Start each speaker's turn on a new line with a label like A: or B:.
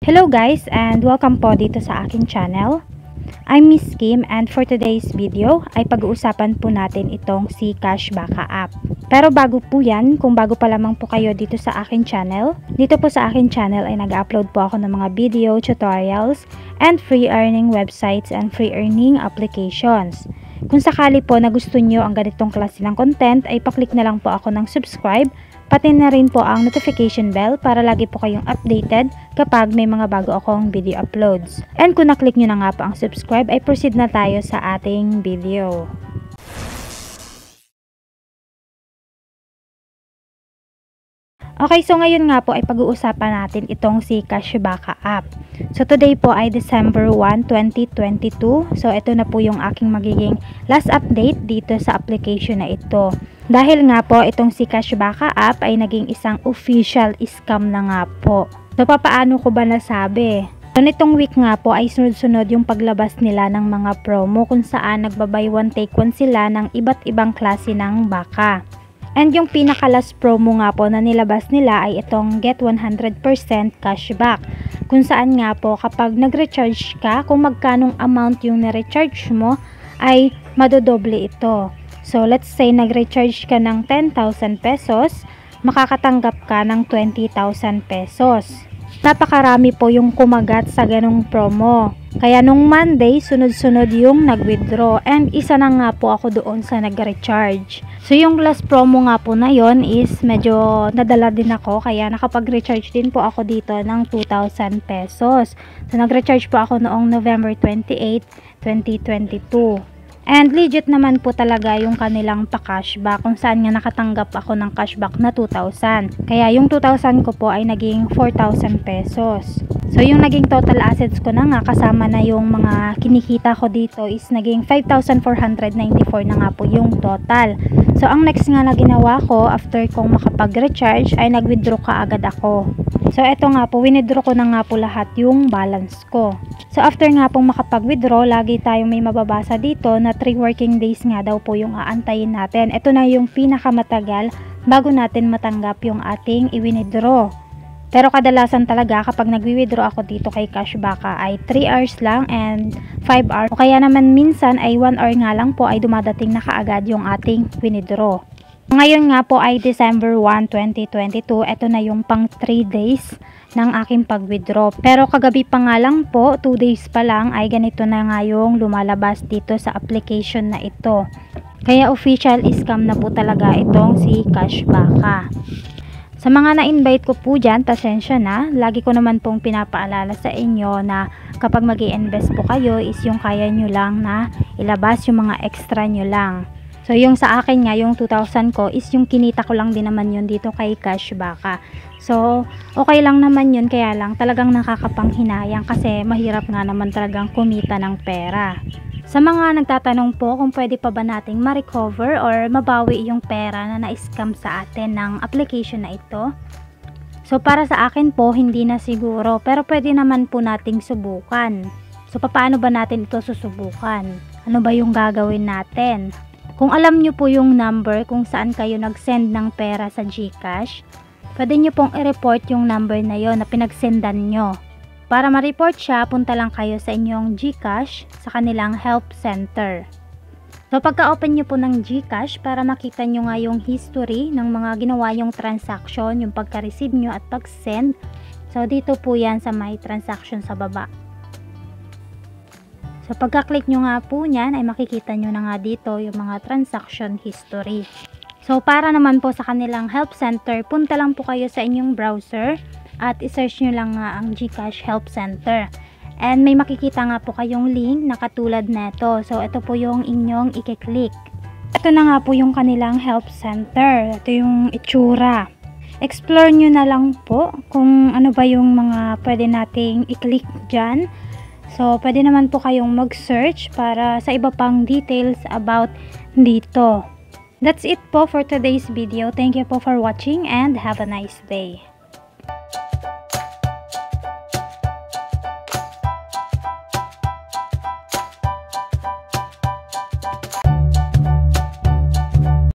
A: Hello guys and welcome po dito sa aking channel. I'm Miss Kim and for today's video ay pag-uusapan po natin itong si Cashbaka app. Pero bago po yan, kung bago pa lamang po kayo dito sa aking channel, dito po sa aking channel ay nag-upload po ako ng mga video, tutorials, and free earning websites and free earning applications. Kung sakali po na gusto nyo ang ganitong klase ng content ay paklik na lang po ako ng subscribe, pati na rin po ang notification bell para lagi po kayong updated kapag may mga bago akong video uploads. And kung naklik nyo na nga po ang subscribe ay proceed na tayo sa ating video. Okay, so ngayon nga po ay pag-uusapan natin itong si Cashbaka app. So today po ay December 1, 2022. So ito na po yung aking magiging last update dito sa application na ito. Dahil nga po itong si Cashbaka app ay naging isang official scam na nga po. So papaano ko ba nasabi? So nitong week nga po ay sunod-sunod yung paglabas nila ng mga promo kung saan nagbabay one take one sila ng iba't ibang klase ng baka. And yung pinaka-last promo nga po na nilabas nila ay itong Get 100% Cashback. Kung saan nga po kapag nag-recharge ka, kung magkanong amount yung na-recharge mo, ay madodoble ito. So let's say nag-recharge ka ng 10,000 pesos, makakatanggap ka ng 20,000 pesos. Napakarami po yung kumagat sa ganong promo. Kaya nung Monday, sunod-sunod yung nag-withdraw and isa na nga po ako doon sa nag-recharge. So yung last promo nga po na yon is medyo nadala din ako kaya nakapag-recharge din po ako dito ng 2,000 pesos. So nag-recharge po ako noong November 28, 2022. And legit naman po talaga yung kanilang pa-cashback kung saan nga nakatanggap ako ng cashback na 2,000. Kaya yung 2,000 ko po ay naging 4,000 pesos. So yung naging total assets ko na nga kasama na yung mga kinikita ko dito is naging 5,494 na nga po yung total. So ang next nga na ginawa ko after kong makapag-recharge ay nag-withdraw ka agad ako. So eto nga po, winidraw ko na nga po lahat yung balance ko. So after nga pong makapag-withdraw, lagi tayong may mababasa dito na 3 working days nga daw po yung aantayin natin. Ito na yung pinakamatagal bago natin matanggap yung ating i-withdraw. Pero kadalasan talaga kapag nag-withdraw ako dito kay Cashbaka ay 3 hours lang and 5 hours. O kaya naman minsan ay 1 hour nga lang po ay dumadating na kaagad yung ating withdraw. Ngayon nga po ay December 1, 2022. Ito na yung pang 3 days ng aking pag-withdraw. Pero kagabi pa nga lang po, 2 days pa lang ay ganito na nga yung lumalabas dito sa application na ito. Kaya official scam na po talaga itong si Cashbaka. Sa mga na-invite ko po dyan, pasensya na. Lagi ko naman pong pinapaalala sa inyo na kapag mag-i-invest po kayo is yung kaya nyo lang na ilabas yung mga extra nyo lang. So yung sa akin nga, yung 2,000 ko is yung kinita ko lang din naman yun dito kay Cashbaka. So okay lang naman yun, kaya lang talagang nakakapanghinayang kasi mahirap nga naman talagang kumita ng pera. Sa mga nagtatanong po kung pwede pa ba nating ma-recover or mabawi yung pera na na-scam sa atin ng application na ito. So para sa akin po, hindi na siguro, pero pwede naman po nating subukan. So paano ba natin ito susubukan? Ano ba yung gagawin natin? Kung alam nyo po yung number kung saan kayo nag-send ng pera sa GCash, pwede nyo pong i-report yung number na yon na pinagsendan nyo. Para ma-report siya, punta lang kayo sa inyong GCash sa kanilang help center. So pagka-open nyo po ng GCash, para makita nyo nga yung history ng mga ginawa yung transaction, yung pagka-receive nyo at pag-send. So dito po yan sa may transaction sa baba. So pagka-click nyo nga po nyan ay makikita nyo na nga dito yung mga transaction history. So para naman po sa kanilang help center, punta lang po kayo sa inyong browser at isearch nyo lang nga ang GCash Help Center. And may makikita nga po kayong link na katulad neto. So ito po yung inyong i-click. Ito na nga po yung kanilang help center. Ito yung itsura. Explore nyo na lang po kung ano ba yung mga pwede nating i-click dyan. So, pwede naman po kayong mag-search para sa iba pang details about dito. That's it po for today's video. Thank you po for watching and have a nice day.